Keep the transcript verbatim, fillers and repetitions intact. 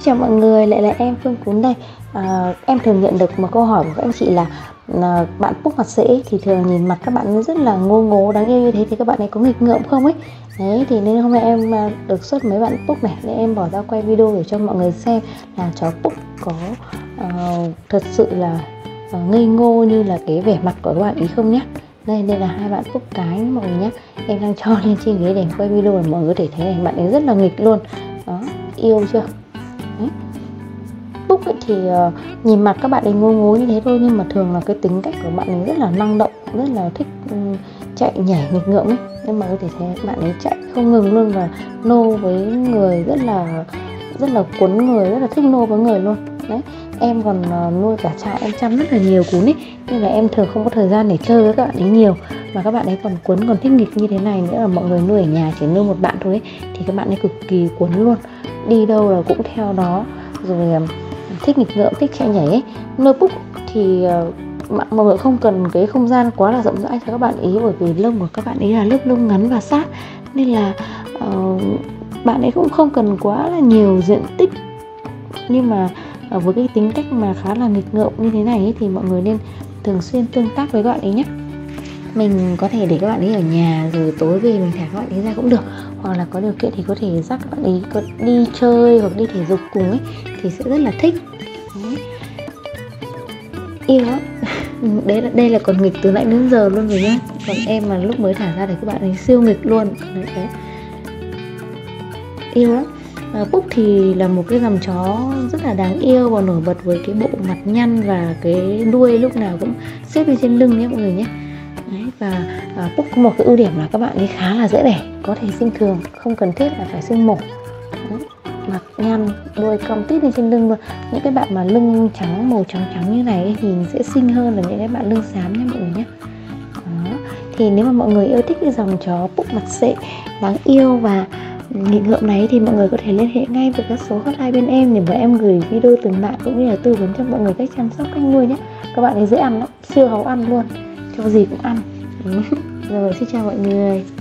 Chào mọi người, lại là em Phương Cún đây. à, Em thường nhận được một câu hỏi của các anh chị là à, bạn Púc mặt sệ thì thường nhìn mặt các bạn ấy rất là ngô ngố đáng yêu như thế thì các bạn ấy có nghịch ngợm không ấy. Đấy thì nên hôm nay em à, được xuất mấy bạn Púc này để em bỏ ra quay video để cho mọi người xem là chó Púc có à, thật sự là à, ngây ngô như là cái vẻ mặt của các bạn ý không nhé. Đây, đây là hai bạn Púc cái mọi người nhé. Em đang cho lên trên ghế để quay video để mọi người có thể thấy này, bạn ấy rất là nghịch luôn. Đó, yêu chưa? Đấy. Púc ấy thì uh, nhìn mặt các bạn ấy ngô ngố như thế thôi, nhưng mà thường là cái tính cách của bạn ấy rất là năng động, rất là thích um, chạy nhảy nghịch ngợm ấy. Nhưng mà có thể thấy bạn ấy chạy không ngừng luôn và nô với người rất là rất là cuốn người, rất là thích nô với người luôn. Đấy, em còn uh, nuôi cả trại, em chăm rất là nhiều cún ấy, nên là em thường không có thời gian để chơi với các bạn ấy nhiều, mà các bạn ấy còn cuốn, còn thích nghịch như thế này nữa. Là mọi người nuôi ở nhà chỉ nuôi một bạn thôi ấy, thì các bạn ấy cực kỳ cuốn luôn, đi đâu là cũng theo đó, rồi thích nghịch ngợm, thích chạy nhảy ấy. Nuôi Púc thì uh, mọi người không cần cái không gian quá là rộng rãi cho các bạn ý, bởi vì lông của các bạn ấy là lớp lông ngắn và sát, nên là uh, bạn ấy cũng không cần quá là nhiều diện tích. Nhưng mà uh, với cái tính cách mà khá là nghịch ngợm như thế này ấy, thì mọi người nên thường xuyên tương tác với các bạn ấy nhé. Mình có thể để các bạn ấy ở nhà, rồi tối về mình thả các bạn ấy ra cũng được, hoặc là có điều kiện thì có thể dắt các bạn ấy đi chơi hoặc đi thể dục cùng ấy, thì sẽ rất là thích. Đấy. Yêu lắm. Đấy là đây là còn nghịch từ nãy đến giờ luôn rồi nhá. Còn em mà lúc mới thả ra thì các bạn ấy siêu nghịch luôn. Đấy, đấy. Yêu lắm. À, Púc thì là một cái dòng chó rất là đáng yêu và nổi bật với cái bộ mặt nhăn và cái đuôi lúc nào cũng xếp lên trên lưng nhé mọi người nhé. Đấy, và à, Púc có một cái ưu điểm là các bạn ấy khá là dễ đẻ, có thể sinh thường, không cần thiết là phải sinh mổ. Đấy, mặt nhăn, đuôi cong tít lên trên lưng luôn. Những cái bạn mà lưng trắng, màu trắng trắng như này ấy, thì sẽ xinh hơn là những cái bạn lưng xám nhé mọi người nhé. Đó. Thì nếu mà mọi người yêu thích cái dòng chó Púc mặt sệ đáng yêu và nghịch ngợm này thì mọi người có thể liên hệ ngay với các số hotline bên em để mà em gửi video từng bạn cũng như là tư vấn cho mọi người cách chăm sóc, cách nuôi nhé. Các bạn ấy dễ ăn lắm, siêu háo ăn luôn, cho gì cũng ăn. Rồi, xin chào mọi người.